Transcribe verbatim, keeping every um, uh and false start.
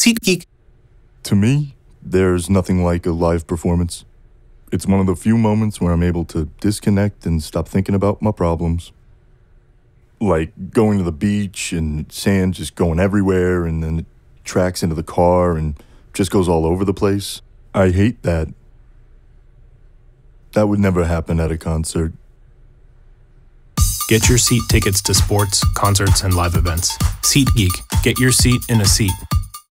SeatGeek. To me, there's nothing like a live performance. It's one of the few moments where I'm able to disconnect and stop thinking about my problems. Like going to the beach and sand just going everywhere, and then it tracks into the car and just goes all over the place. I hate that. That would never happen at a concert. Get your seat tickets to sports, concerts, and live events. SeatGeek. Get your seat in a seat.